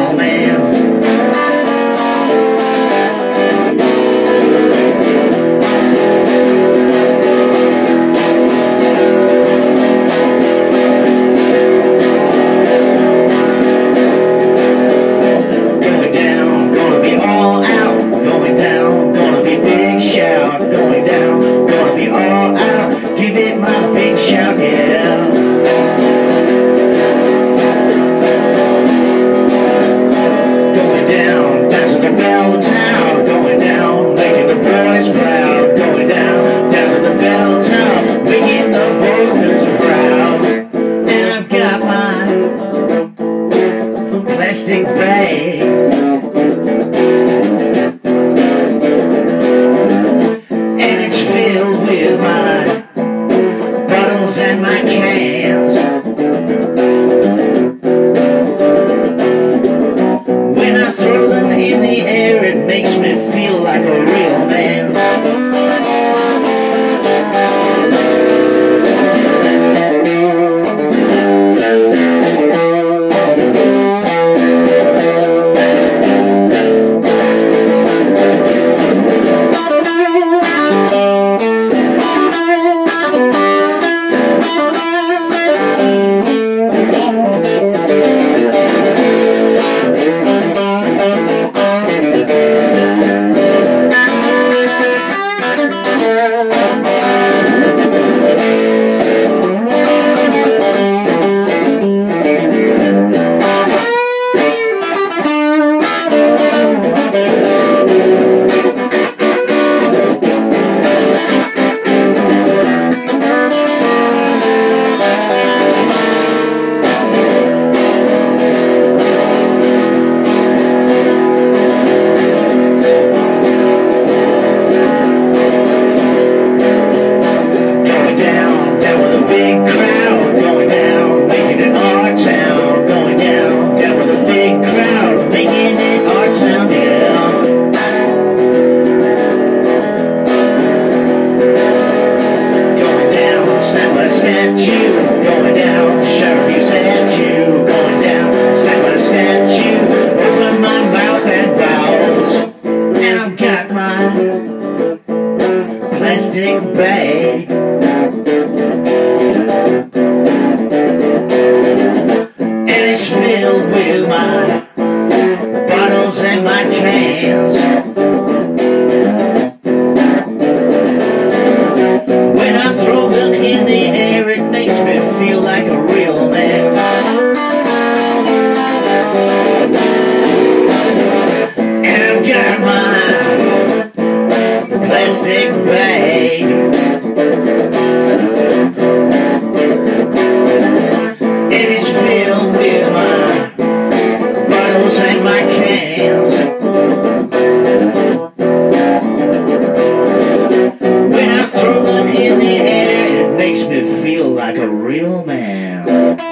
real man. Going down, gonna be all out. Going down, gonna be big shout. Going down, gonna be all out. Give it my big shout, yeah. Plastic bag, and it's filled with my bottles and my cans. When I throw them in the air, it makes me feel like a real man. Going down, sheriff, you said you. Going down, snap my statue. Open my mouth and bowels, and I've got my plastic bag, and it's filled with my bottles and my cans. When I throw them in the air, it makes me feel like a real man. And I've got my plastic bag, and it's filled with my bottles and my cans. When I throw them in the air, it makes me feel like a real man.